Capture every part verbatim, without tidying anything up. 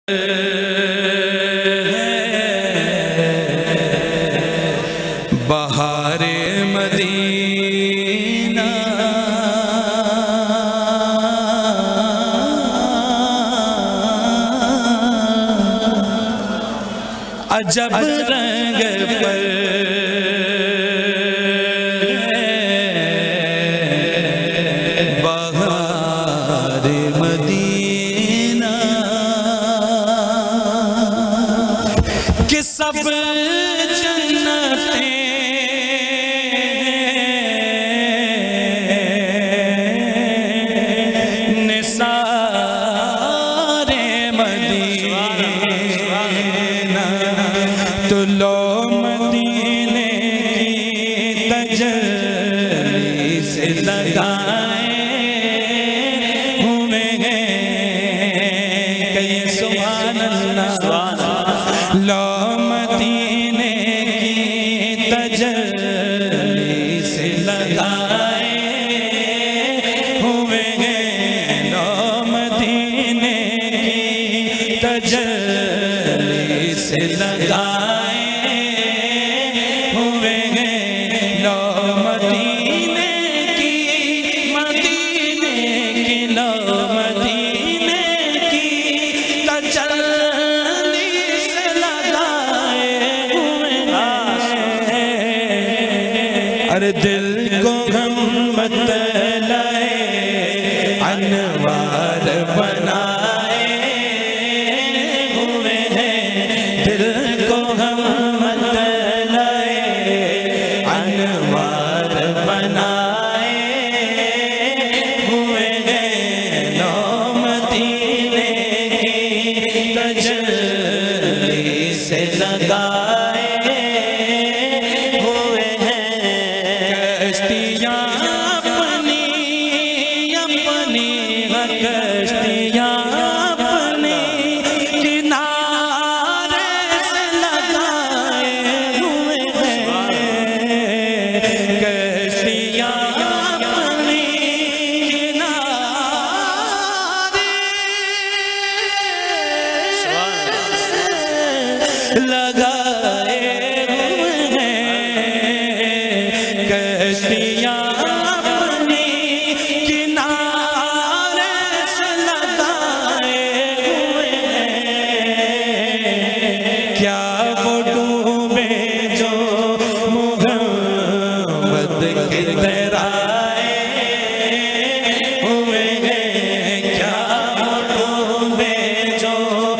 बहारे मदीना अजब रंग पर बहारे मदीना कि सब जन्नतें निसारे मदीना तो लो मदीने की तजल्ली से लगाए हुए हैं कहिए सुभान अल्लाह। लो मदीने की तजल्ली से लगाए हुए हैं, लो मदीने की तजल्ली से लगाए हुए हैं, लो मदीने की मदीने की लो मदीने की तजल्ली से लगाए हुए हैं। अरे दिल को गम मत लाए अनवार बनाए हुए हैं, दिल को गम मत लाए अनवार बनाए हुए हैं, लो मदीने की तजल्ली से लगाए हुए हैं। कश्तियाँ अपनी अपनी कश्तियाँ अपनी किनारे से लगाए हुए हैं, कश्तियाँ अपनी किनारे लगाए हुए हैं, कश्तियाँ अपनी किनारे से लगाए हुए हैं। क्या वो डूबे जो मोहब्बत के तराए हुए हैं, क्या वो डूबे जो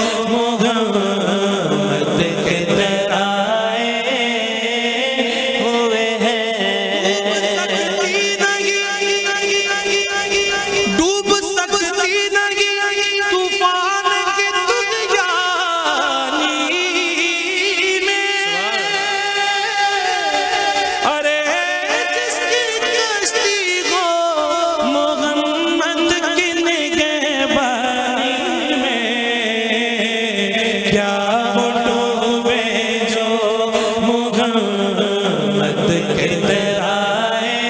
मोहब्बत के तराए हुए हैं। डूब सकती नहीं तूफान की दुनियानी में, अरे जिसकी कश्ती हो मोहम्मद की निगहबानी में, क्या वो डूबे जो मोहम्मद के तराए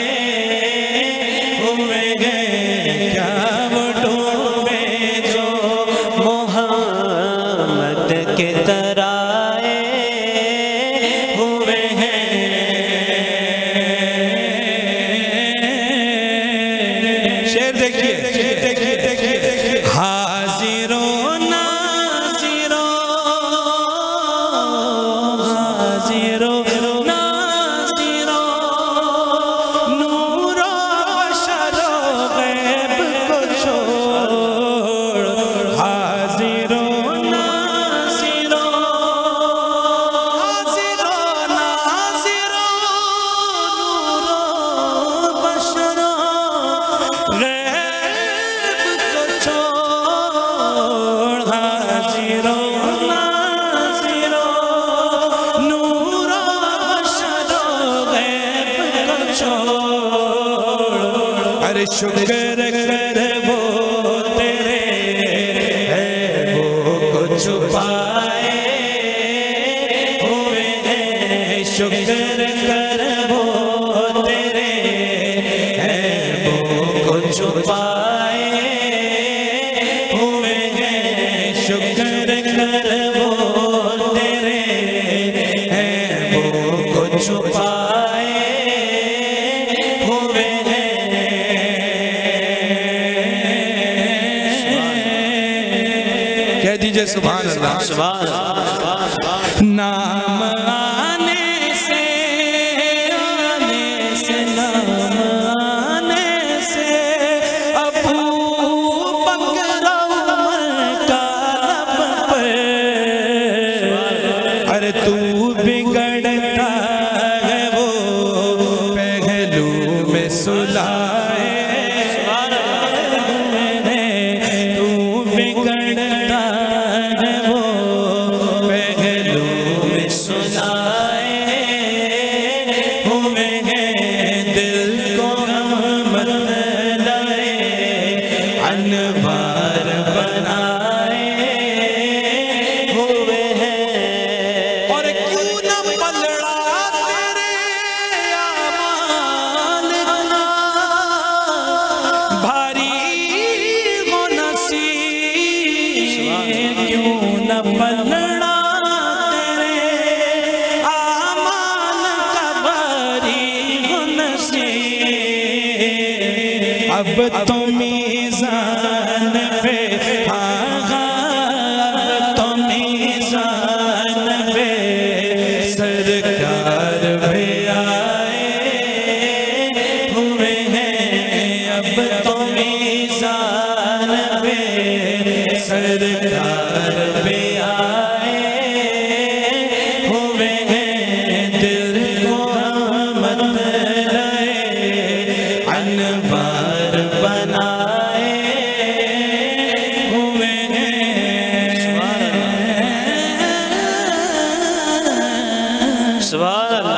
हुए हैं, क्या वो डूबे जो मोहम्मद के तराए हुए हैं। शेर देखिए देखिए देखिए देखिए हाजिरो नाजिरो हाजिरो नाजिरो नूरो बशरो गैब को छोड़, हाजिरो नाजिरो हाजिरो नाजिरो नूरो बशरो गैब को छोड़, हाजिरो नाजिरो नूरो बशरो गैब को छोड़। अरे शुक्र कर वो तेरे ऐबों को छुपाए हुए हैं, शुक्र कर वो तेरे ऐबों को छुपाए हुए हैं, शुक्र छुपाए हुए हैं। कह दीजिए सुभान अल्लाह। सुभान अल्लाह। नाम आने से आने से नाम आने से अबू बकर उमर का लब पर, अरे तू बिगड़ता है वो पहलू में सुलाए, तू बिगड़ता है वो पहलू में सुलाए हुए हैं। दिल को मत लाए अनवार बनाए हुए हैं। और क्यों न पलड़ा तेरे आमाल का, भारी हो नसीब, क्यों न पलड़ा तेरे आमाल का, भारी हो नसीब। अब तो मीज़ान पे आगा, अब तो मीज़ान पे सरकार भी आए हुए हैं। अब तो मीज़ान पे सरकार भी आए हुए हैं। दिल को मत लाए अनवार बनाए हुए हैं। सुभान अल्लाह।